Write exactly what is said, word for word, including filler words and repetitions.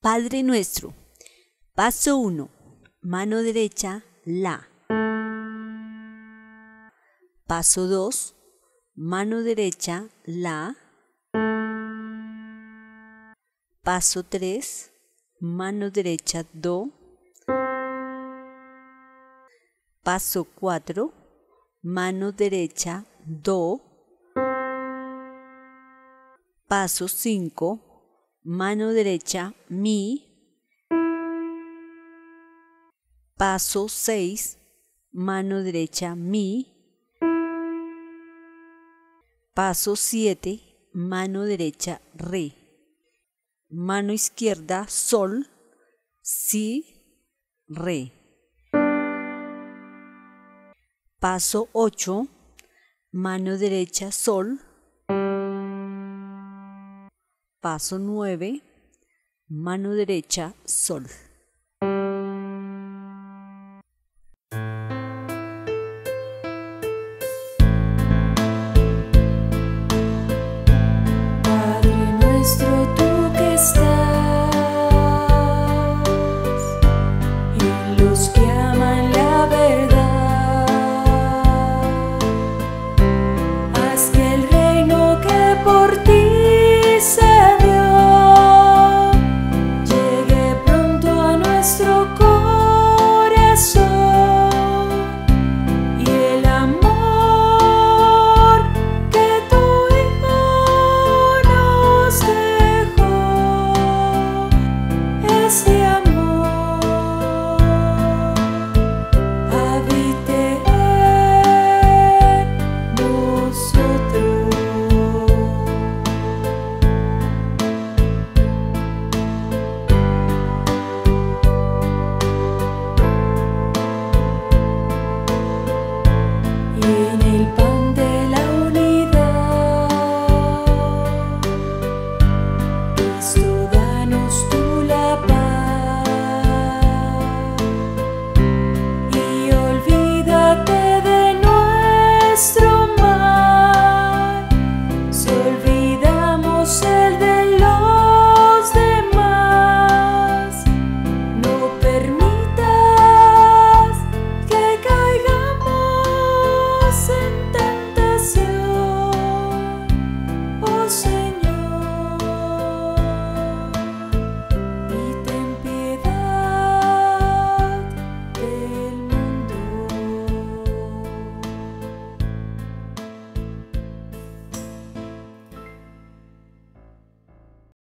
Padre Nuestro. Paso uno. Mano derecha, La. Paso dos. Mano derecha, La. Paso tres. Mano derecha, Do. Paso cuatro. Mano derecha, Do. Paso cinco. Mano derecha, Mi. Paso seis. Mano derecha, Mi. Paso siete. Mano derecha, Re. Mano izquierda, Sol, Si, Re. Paso ocho. Mano derecha, Sol. Paso nueve. Mano derecha, Sol.